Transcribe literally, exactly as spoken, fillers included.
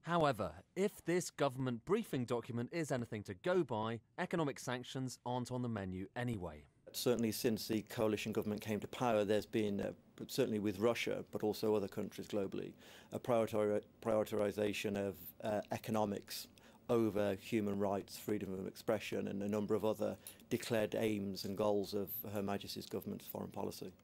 However, if this government briefing document is anything to go by, economic sanctions aren't on the menu anyway. Certainly since the coalition government came to power, there's been, uh, certainly with Russia, but also other countries globally, a priori- prioritisation of uh, economics over human rights, freedom of expression and a number of other declared aims and goals of Her Majesty's government's foreign policy.